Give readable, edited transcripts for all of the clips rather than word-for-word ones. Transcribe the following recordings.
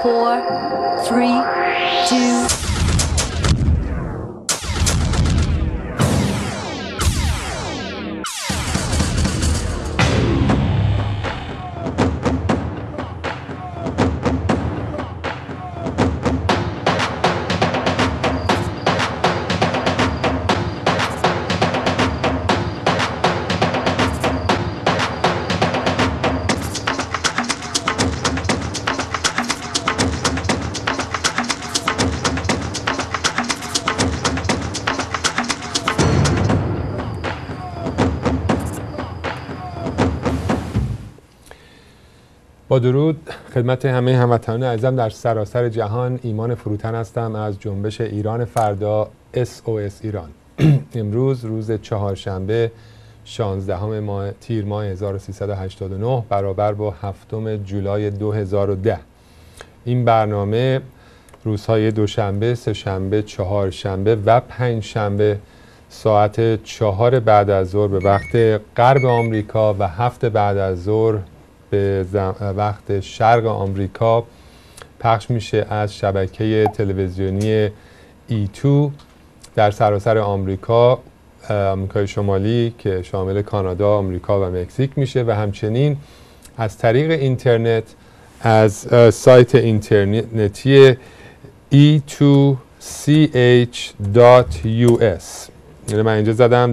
4, 3, 2. با درود خدمت همه هموطنان عزیزم در سراسر جهان. ایمان فروتن هستم از جنبش ایران فردا SOS ایران. امروز روز چهارشنبه 16 تیر ماه 1389 برابر با 7 جولای 2010. این برنامه روزهای دوشنبه، سه‌شنبه، چهارشنبه و پنجشنبه ساعت 4 بعد از ظهر به وقت غرب آمریکا و 7 بعد از ظهر به وقت شرق آمریکا پخش میشه از شبکه تلویزیونی E2 در سراسر آمریکا، آمریکای شمالی که شامل کانادا، آمریکا و مکزیک میشه و همچنین از طریق اینترنت از سایت اینترنتی e2ch.us. یعنی من اینجا زدم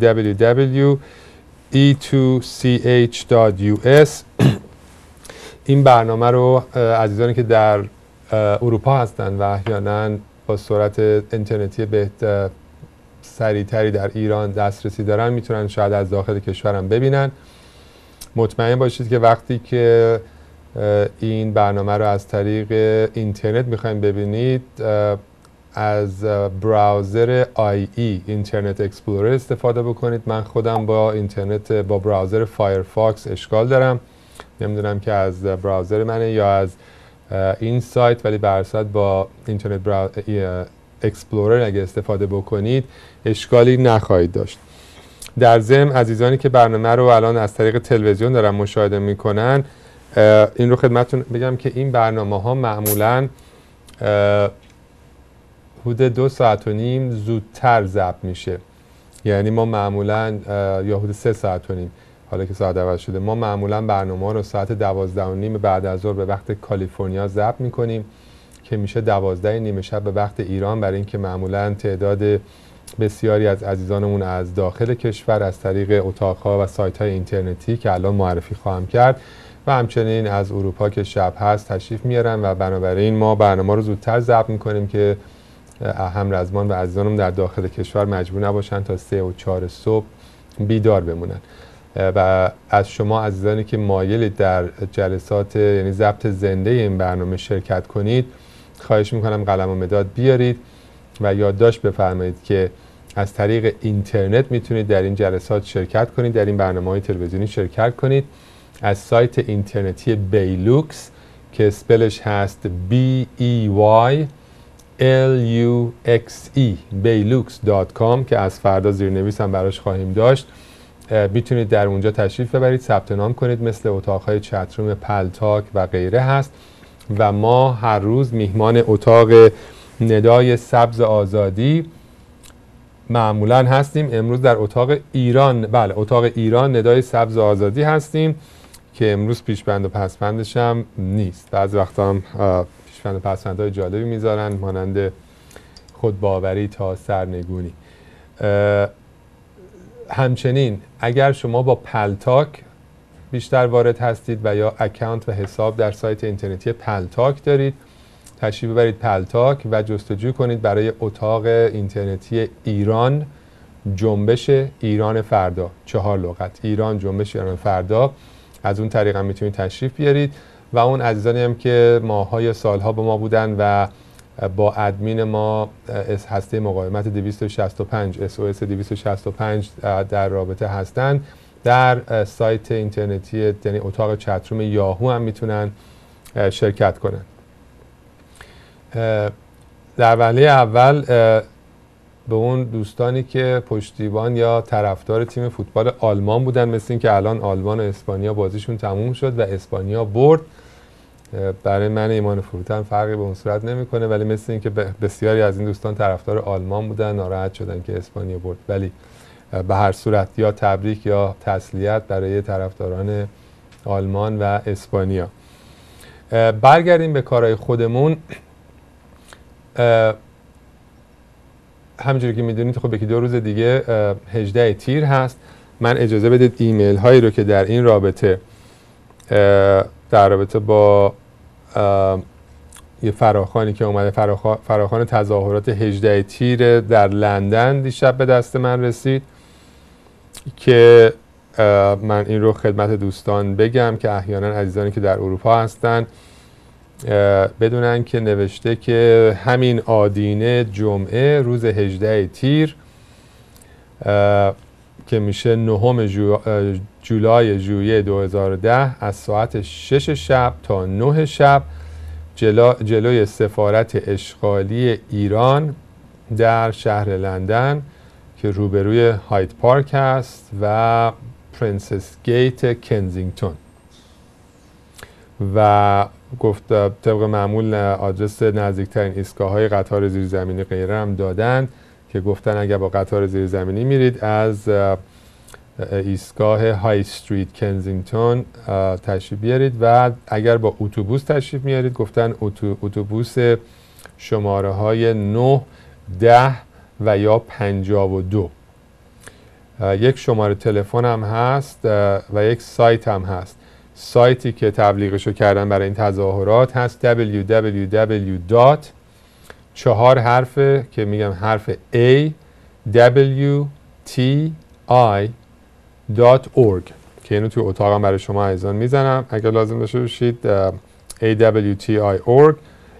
www.e2ch.us. این برنامه رو عزیزانی که در اروپا هستند و احیانا با سرعت اینترنتی سریعتری در ایران دسترسی دارن میتونن شاید از داخل کشورم ببینن. مطمئن باشید که وقتی که این برنامه رو از طریق اینترنت میخواین ببینید از براوزر IE اینترنت اکسپلورر استفاده بکنید. من خودم با اینترنت با براوزر فایرفاکس اشکال دارم، نمیدونم که از براوزر منه یا از این سایت، ولی به هر صورت با اینترنت اکسپلورر اگه استفاده بکنید اشکالی نخواهید داشت. در ضمن عزیزانی که برنامه رو الان از طریق تلویزیون دارن مشاهده میکنن، این رو خدمتتون بگم که این برنامه ها معمولاً حدود 2 ساعت و نیم زودتر ضبط میشه. یعنی ما معمولاً یا حدود 3 ساعت و نیم، حالا که ساعت عوض شده، ما معمولاً برنامه رو ساعت 12 و نیم بعد از ظهر به وقت کالیفرنیا ضبط میکنیم که میشه 12 نیم شب به وقت ایران، برای اینکه معمولاً تعداد بسیاری از عزیزانمون از داخل کشور از طریق اتاق‌ها و سایت‌های اینترنتی که الان معرفی خواهم کرد و همچنین از اروپا که شب هست تشریف میارن و بنابراین ما برنامه رو زودتر ضبط میکنیم که همرزمان و عزیزانم در داخل کشور مجبور نباشن تا 3 و 4 صبح بیدار بمونن. و از شما عزیزانی که مایلید در جلسات یعنی ضبط زنده این برنامه شرکت کنید، خواهش میکنم قلم و مداد بیارید و یادداشت بفرمایید که از طریق اینترنت میتونید در این جلسات شرکت کنید، در این برنامه‌های تلویزیونی شرکت کنید از سایت اینترنتی بیلوکس که اسپلش هست BEYLUXE Baylux.com که از فردا زیرنویس هم براش خواهیم داشت. میتونید در اونجا تشریف ببرید، ثبت نام کنید، مثل اتاقهای چتروم پلتاک و غیره هست و ما هر روز میهمان اتاق ندای سبز آزادی معمولا هستیم. امروز در اتاق ایران، بله اتاق ایران ندای سبز آزادی هستیم که امروز پیشبند و پسبندش هم نیست. بعضی وقتا هم پیشبند و پسبندهای جالبی میذارن مانند خودباوری تا سرنگونی. همچنین اگر شما با پلتاک بیشتر وارد هستید و یا اکانت و حساب در سایت اینترنتی پلتاک دارید، تشریف ببرید پلتاک و جستجو کنید برای اتاق اینترنتی ایران جنبش ایران فردا، 4 لغت، ایران جنبش ایران فردا. از اون طریق هم میتونید تشریف بیارید و اون عزیزانی هم که ماه‌ها یا سال‌ها با ما بودن و با ادمین ما هسته مقاومت 265 SOS 265 در رابطه هستند، در سایت اینترنتی یعنی اتاق چتروم یاهو هم میتونن شرکت کنن. در وهله اول به اون دوستانی که پشتیبان یا طرفدار تیم فوتبال آلمان بودن، مثل این که الان آلمان و اسپانیا بازیشون تموم شد و اسپانیا برد، برای من ایمان فروتن فرقی به اون صورت نمیکنه، ولی مثل اینکه بسیاری از این دوستان طرفدار آلمان بودن، ناراحت شدن که اسپانیا برد. ولی به هر صورت یا تبریک یا تسلیت برای طرفداران آلمان و اسپانیا. برگردیم به کارهای خودمون. همونجوری که میدونید خب یکی 2 روز دیگه 18 تیر هست. من اجازه بدید ایمیل هایی رو که در این رابطه با یه فراخوانی که اومده، فراخوان تظاهرات 18 تیر در لندن دیشب به دست من رسید که من این رو خدمت دوستان بگم که احیانا عزیزانی که در اروپا هستن بدونن که نوشته که همین آدینه جمعه روز 18 تیر که میشه 9 جولای ژوئیه 2010 از ساعت 6 شب تا 9 شب جلوی سفارت اشغالی ایران در شهر لندن که روبروی هاید پارک هست و پرنسس گیت کنزینگتون، و گفت طبق معمول آدرس نزدیکترین ایستگاه‌های قطار زیرزمینی غیره هم دادن که گفتن اگر با قطار زیرزمینی میرید از ایستگاه های استریت کنزینگتون تشریف بیارید و اگر با اتوبوس تشریف میارید گفتن اتوبوس شماره های 9 10 و یا 52. یک شماره تلفن هم هست و یک سایت هم هست. سایتی که تبلیغشو کردن برای این تظاهرات هست www. 4 حرفه که میگم حرف A W T I .org که اینو توی اتاقم برای شما عزیزان میزنم اگر لازم داشته باشید. awti.org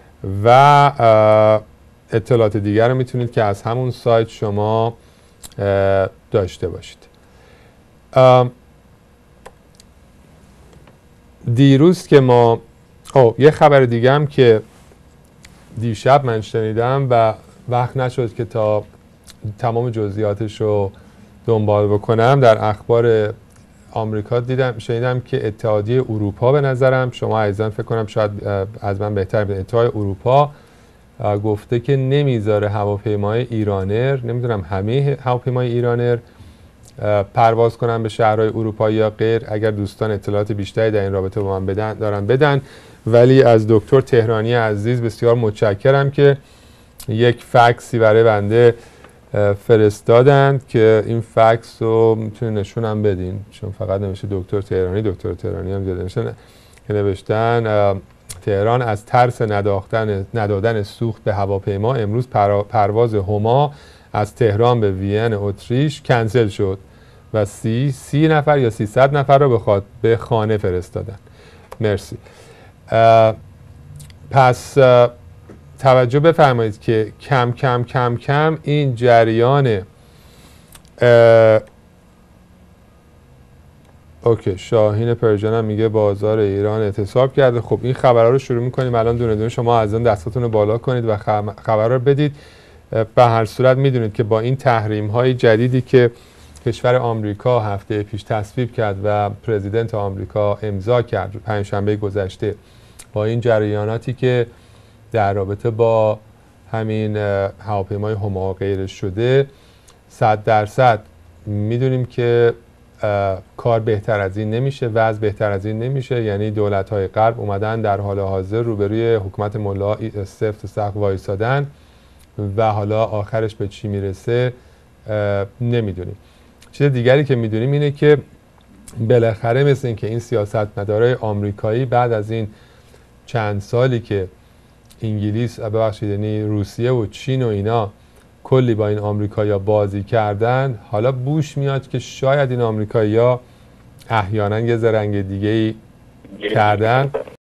و اطلاعات دیگر رو میتونید که از همون سایت شما داشته باشید. دیروز که ما یه خبر دیگه هم که دیشب من شنیدم و وقت نشد که تا تمام جزئیاتش رو دنبال بکنم، در اخبار آمریکا شنیدم که اتحادیه اروپا، به نظرم شما عزیزان فکر کنم شاید از من بهتر بدونید، اتحادیه اروپا گفته که نمیذاره هواپیمای ایرانر، نمیدونم همه هواپیمای ایرانر پرواز کنن به شهرهای اروپایی یا غیر. اگر دوستان اطلاعات بیشتری در این رابطه با من بدن، ولی از دکتر تهرانی عزیز بسیار متشکرم که یک فکسی برای بنده فرستادند که این فکس رو میتونید نشونم بدین، چون فقط نمیشه دکتر تهرانی هم زیاده میشه که نوشتن تهران از ترس ندادن سوخت به هواپیما امروز پرواز هما از تهران به وین اتریش کنسل شد و 30 نفر یا 300 نفر رو به خانه فرستادن. مرسی. پس توجه بفرمایید که کم این جریان اوکی. شاهین پرژن هم میگه بازار ایران اعتصاب کرده. خب این خبرها رو شروع میکنیم الان دونه دونه. شما از اون دستاتون رو بالا کنید و خبرها رو بدید. به هر صورت میدونید که با این تحریم های جدیدی که کشور آمریکا هفته پیش تصویب کرد و پرزیدنت آمریکا امضا کرد پنجشنبه گذشته، با این جریاناتی که در رابطه با همین هواپیمای هما غیر شده، 100% میدونیم که کار بهتر از این نمیشه، وضع بهتر از این نمیشه. یعنی دولت‌های غرب اومدن در حال حاضر روبروی حکومت ملا سفت و سخت وایسادن و حالا آخرش به چی میرسه نمیدونیم. چیز دیگری که میدونیم اینه که بالاخره مثل این که این سیاستمدارای آمریکایی بعد از این چند سالی که انگلیس یعنی روسیه و چین و اینا کلی با این آمریکایی‌ها بازی کردن، حالا بوش میاد که شاید این آمریکایی‌ها احیانا یه زرنگ دیگه‌ای کردن